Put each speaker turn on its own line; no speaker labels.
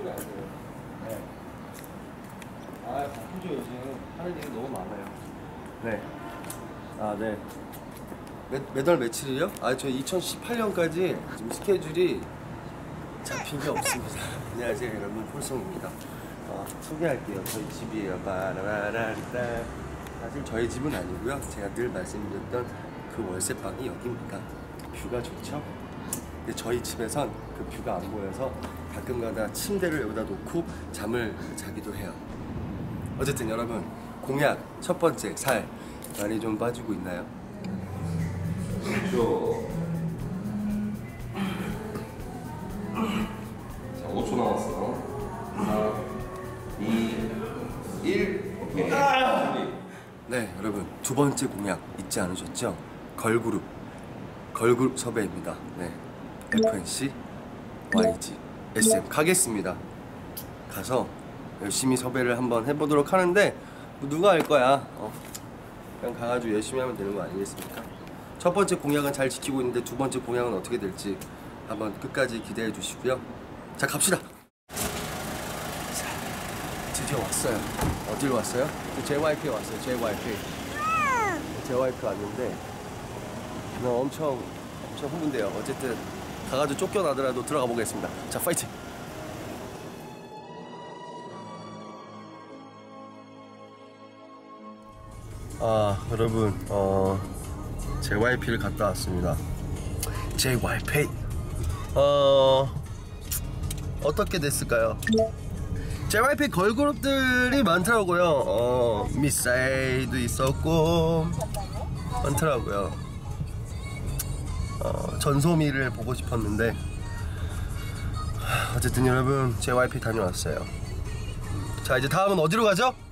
안 돼요. 네. 아, 바쁘죠, 요즘. 하는 일이 너무 많아요. 네. 아, 네. 몇 월 며칠이요? 아, 저 2018년까지 지금 스케줄이 잡힌 게 없습니다. 안녕하세요, 여러분. 폴송입니다. 소개할게요. 저희 집이에요. 바라라라라. 사실 저희 집은 아니고요. 제가 늘 말씀드렸던 그 월세방이 여기입니다. 뷰가 좋죠? 근데 저희 집에선 그 뷰가 안 보여서 가끔가다 침대를 여기다 놓고 잠을 자기도 해요. 어쨌든 여러분, 공약 첫 번째, 살 많이 좀 빠지고 있나요? 자, 5초 남았어. 4, 2, 1. 오케이. 네, 여러분, 두 번째 공약 잊지 않으셨죠? 걸그룹 섭외입니다. 네, FNC, YG, SM 가겠습니다. 가서 열심히 섭외를 한번 해보도록 하는데 누가 알 거야? 그냥 가가지고 열심히 하면 되는 거 아니겠습니까? 첫 번째 공약은 잘 지키고 있는데 두 번째 공약은 어떻게 될지 한번 끝까지 기대해 주시고요. 자, 갑시다. 자, 드디어 왔어요. 어디로 왔어요? JYP에 왔어요. JYP 왔는데 엄청 흥분돼요. 어쨌든 가가지고 쫓겨나더라도 들어가 보겠습니다. 자, 파이팅! 여러분, JYP를 갔다 왔습니다. JYP 어떻게 됐을까요? JYP 걸그룹들이 많더라고요. 미사일도 있었고 많더라고요. 전소미를 보고 싶었는데 어쨌든 여러분 JYP 다녀왔어요. 자, 이제 다음은 어디로 가죠?